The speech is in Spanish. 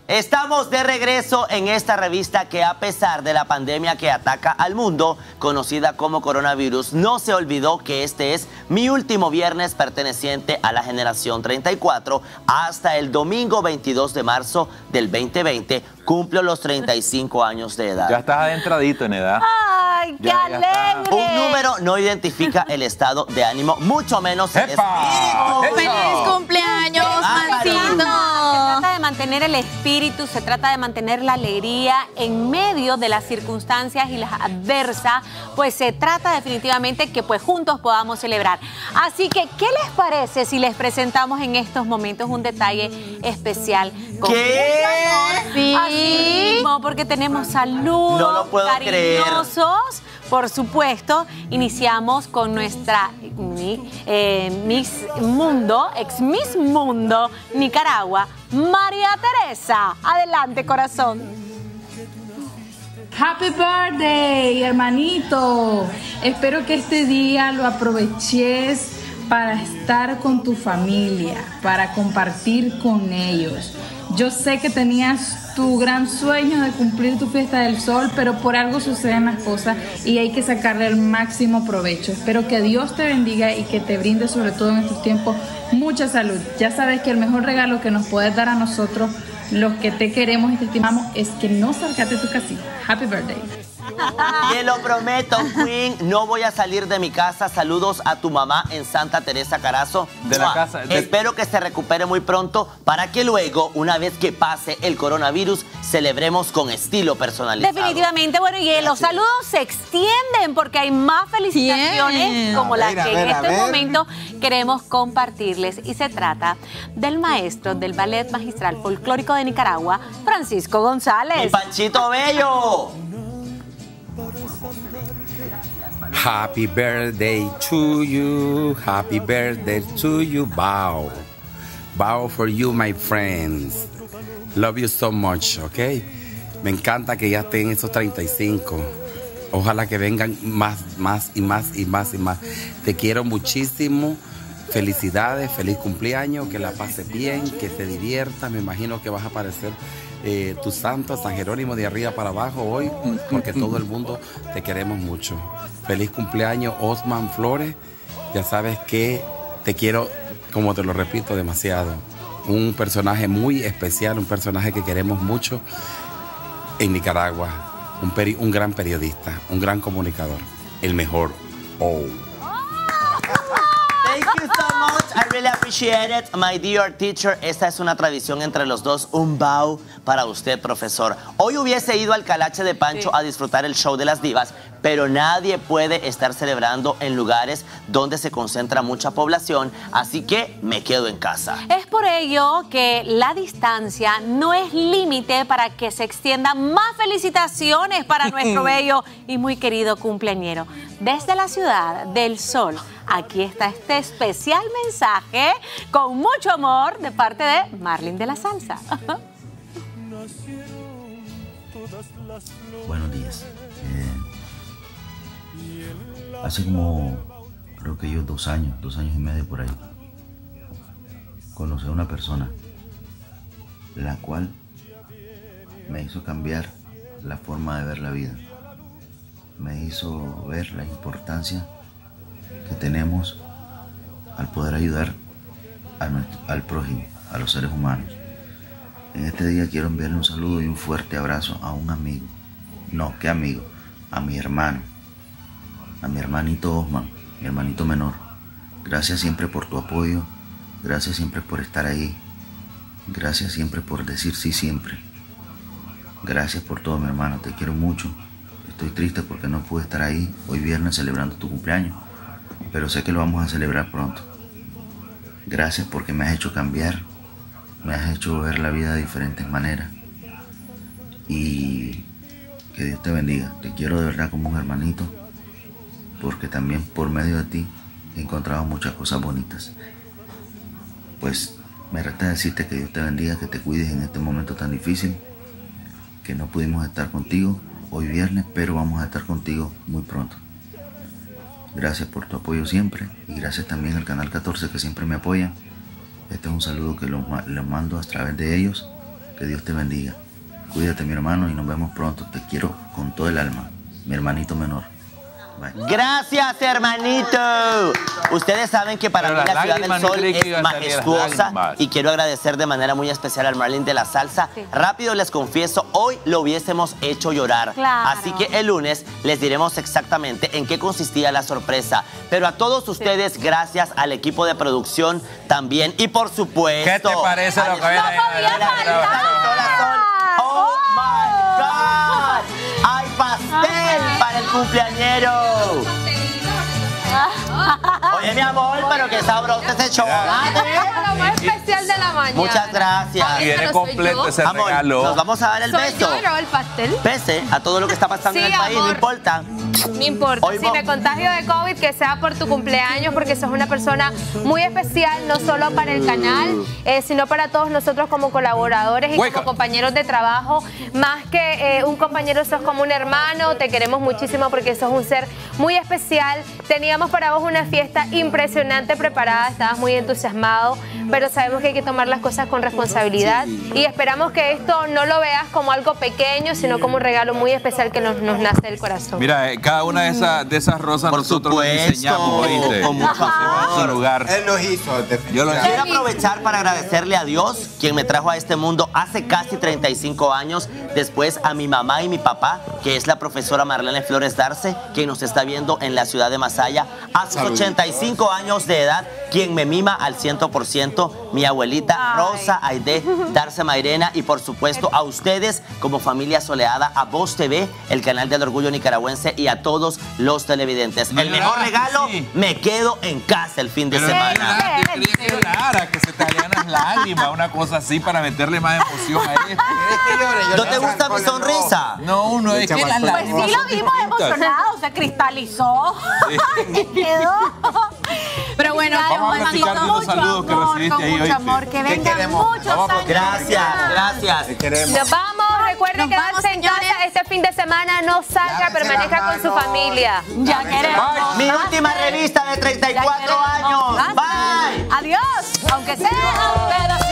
Estamos de regreso en esta revista que, a pesar de la pandemia que ataca al mundo, conocida como coronavirus, no se olvidó que este es mi último viernes perteneciente a la generación 34. Hasta el domingo 22 de marzo del 2020 cumplo los 35 años de edad. Ya estás adentradito en edad. ¡Ay, qué alegre! Un número no identifica el estado de ánimo, mucho menos el ¡Epa! espíritu. ¡Feliz cumpleaños, Mancito! Se trata de mantener el espíritu, se trata de mantener la alegría en medio de las circunstancias y las adversas, pues se trata definitivamente que pues juntos podamos celebrar. Así que, ¿qué les parece si les presentamos en estos momentos un detalle especial? Con ¿Qué? mucho amor, Sí. así mismo, porque tenemos saludos No lo puedo creer. cariñosos. Por supuesto, iniciamos con nuestra Miss Mundo, ex Miss Mundo, Nicaragua, María Teresa. Adelante, corazón. Happy birthday, hermanito. Espero que este día lo aproveches para estar con tu familia, para compartir con ellos. Yo sé que tenías tu gran sueño de cumplir tu fiesta del sol, pero por algo suceden las cosas y hay que sacarle el máximo provecho. Espero que Dios te bendiga y que te brinde, sobre todo en estos tiempos, mucha salud. Ya sabes que el mejor regalo que nos puedes dar a nosotros, los que te queremos y te estimamos, es que no salgas de tu casita. Happy birthday. Te lo prometo, Queen, no voy a salir de mi casa. Saludos a tu mamá en Santa Teresa Carazo. De la casa. Espero que se recupere muy pronto para que luego, una vez que pase el coronavirus, celebremos con estilo personalizado. Definitivamente, bueno, y los saludos se extienden porque hay más felicitaciones Bien. como las A que ver, en a este ver. momento queremos compartirles. Y se trata del maestro del Ballet Magistral Folclórico de Nicaragua, Francisco ¡Mi González. Panchito Bello! Happy birthday to you, happy birthday to you, bow. Bow for you, my friends. Love you so much, ¿ok? Me encanta que ya estén esos 35. Ojalá que vengan más y más y más y más. Te quiero muchísimo. Felicidades, feliz cumpleaños, que la pases bien, que te diviertas. Me imagino que vas a aparecer tu santo, San Jerónimo, de arriba para abajo hoy, porque todo el mundo te queremos mucho. Feliz cumpleaños, Osman Flores. Ya sabes que te quiero, como te lo repito, demasiado. Un personaje muy especial, un personaje que queremos mucho en Nicaragua. Un gran periodista, un gran comunicador, el mejor. Oh. Thank you so much. I really appreciate it, my dear teacher. Esta es una tradición entre los dos. Un bow para usted, profesor. Hoy hubiese ido al Calache de Pancho a disfrutar el show de las divas, pero nadie puede estar celebrando en lugares donde se concentra mucha población, así que me quedo en casa. Es por ello que la distancia no es límite para que se extiendan más felicitaciones para nuestro bello y muy querido cumpleañero. Desde la ciudad del sol, aquí está este especial mensaje con mucho amor de parte de Marlene de la Salsa. Buenos días. Hace como, creo que yo 2 años y medio por ahí, conocí a una persona la cual me hizo cambiar la forma de ver la vida. Me hizo ver la importancia que tenemos al poder ayudar al prójimo, a los seres humanos. En este día quiero enviarle un saludo y un fuerte abrazo a un amigo. No, ¿qué amigo? A mi hermano. A mi hermanito Osman, mi hermanito menor. Gracias siempre por tu apoyo. Gracias siempre por estar ahí. Gracias siempre por decir sí siempre. Gracias por todo, mi hermano. Te quiero mucho. Estoy triste porque no pude estar ahí hoy viernes celebrando tu cumpleaños, pero sé que lo vamos a celebrar pronto. Gracias porque me has hecho cambiar, me has hecho ver la vida de diferentes maneras. Y que Dios te bendiga. Te quiero de verdad como un hermanito, porque también por medio de ti he encontrado muchas cosas bonitas. Pues me resta decirte que Dios te bendiga, que te cuides en este momento tan difícil, que no pudimos estar contigo hoy viernes, pero vamos a estar contigo muy pronto. Gracias por tu apoyo siempre y gracias también al Canal 14 que siempre me apoyan. Este es un saludo que lo mando a través de ellos. Que Dios te bendiga. Cuídate, mi hermano, y nos vemos pronto. Te quiero con todo el alma. Mi hermanito menor. Bye. Gracias, hermanito. Ustedes saben que para Pero mí las la Ciudad del lágrimas no Sol creí que es iban a salir las majestuosa lágrimas. y quiero agradecer de manera muy especial al Marlin de la Salsa. Sí. Rápido les confieso, hoy lo hubiésemos hecho llorar. Claro. Así que el lunes les diremos exactamente en qué consistía la sorpresa. Pero a todos ustedes, gracias al equipo de producción también y por supuesto... ¿Qué te parece lo que viene ahí? ¡Oh, my God! ¡Hay pastel para el cumpleañero! Oye, mi amor, pero qué sabroso ese chocolate. Lo más especial de la mañana. Muchas gracias. Viene no soy completo yo. ese Amor, regalo. nos vamos a dar el Soy beso. yo, no el pastel. Pese a todo lo que está pasando Sí, en el país, no amor. importa. No importa. Hoy Si vos- me contagio de COVID, que sea por tu cumpleaños, porque sos una persona muy especial, no solo para el canal, sino para todos nosotros como colaboradores y Wake como up. compañeros de trabajo. Más que un compañero, sos como un hermano. Te queremos muchísimo porque sos un ser muy especial. Teníamos para vos una fiesta impresionante preparada. Estabas muy entusiasmado, pero sabemos que hay que tomar las cosas con responsabilidad y esperamos que esto no lo veas como algo pequeño, sino como un regalo muy especial que nos nace del corazón. Mira, cada una de esas rosas Por nosotros las supuesto. diseñamos, ¿oíste? Con mucho amor. En su lugar. Él los hizo. Yo lo Quiero aprovechar para agradecerle a Dios, quien me trajo a este mundo hace casi 35 años, después a mi mamá y mi papá, que es la profesora Marlene Flores Darce, quien nos está viendo en la ciudad de Masaya, a sus 85 años de edad, quien me mima al 100%, mi abuelita Rosa Aide Darce Mairena, y por supuesto a ustedes como familia soleada, a Voz TV, el canal del orgullo nicaragüense, y a todos los televidentes. No El mejor lloraste, regalo, sí. me quedo en casa el fin de Pero semana. yo quería que llorara, que se te salían las lágrimas, una cosa así para meterle más emoción a esto. ¿No te gusta mi sonrisa? No, no, es que las Pues lágrimas sí, lo son vimos distintas. emocionado, se cristalizó. Quedó. Pero bueno, Vamos a platicar de unos saludos que recibiste ahí, mucho ¿oíste? amor, que vengan queremos? muchos Vamos a años. Gracias, gracias. Te queremos. Nos vamos, recuerden Nos quedarse vamos, en casa señores. este fin de semana, no salga, Lávense permanezca las con su manos. familia. Ya queremos. Mi última revista de 34 años. Bye. Adiós, aunque sea un pedazo.